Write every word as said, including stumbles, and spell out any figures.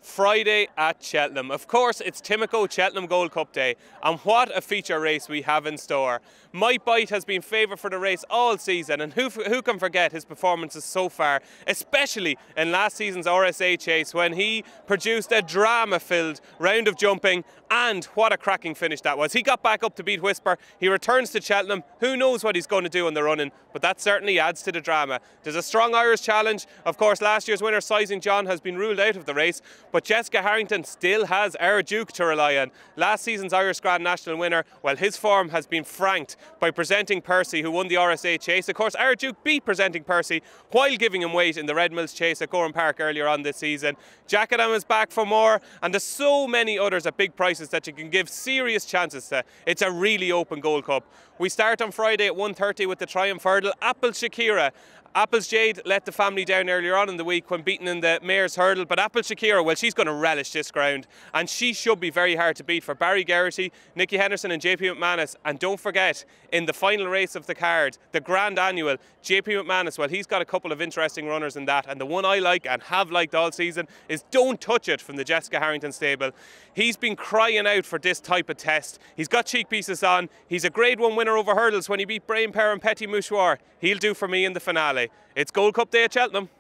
Friday at Cheltenham. Of course, it's Timico Cheltenham Gold Cup Day, and what a feature race we have in store. Mike Byte has been favoured for the race all season, and who, who can forget his performances so far, especially in last season's R S A Chase when he produced a drama-filled round of jumping, and what a cracking finish that was. He got back up to beat Whisper, he returns to Cheltenham, who knows what he's going to do on the running, but that certainly adds to the drama. There's a strong Irish challenge. Of course, last year's winner, Sizing John, has been ruled out of the race, but Jessica Harrington still has our Duke to rely on. Last season's Irish Grand National winner, well, his form has been franked by Presenting Percy, who won the R S A Chase. Of course, our Duke beat Presenting Percy while giving him weight in the Red Mills Chase at Gorham Park earlier on this season. Jackadam is back for more, and there's so many others at big prices that you can give serious chances to. It's a really open Gold Cup. We start on Friday at one thirty with the Triumph Hurdle. Apple Shakira. Apple's Jade let the family down earlier on in the week when beaten in the Mayor's Hurdle, but Apple Shakira, well, she's going to relish this ground, and she should be very hard to beat for Barry Geraghty, Nicky Henderson and J P McManus. And don't forget, in the final race of the card, the Grand Annual, J P McManus, well, he's got a couple of interesting runners in that, and the one I like and have liked all season is Don't Touch It from the Jessica Harrington stable. He's been crying out for this type of test. He's got cheek pieces on. He's a grade one winner over hurdles when he beat Brain Power and Petit Mouchoir. He'll do for me in the finale. It's Gold Cup Day at Cheltenham.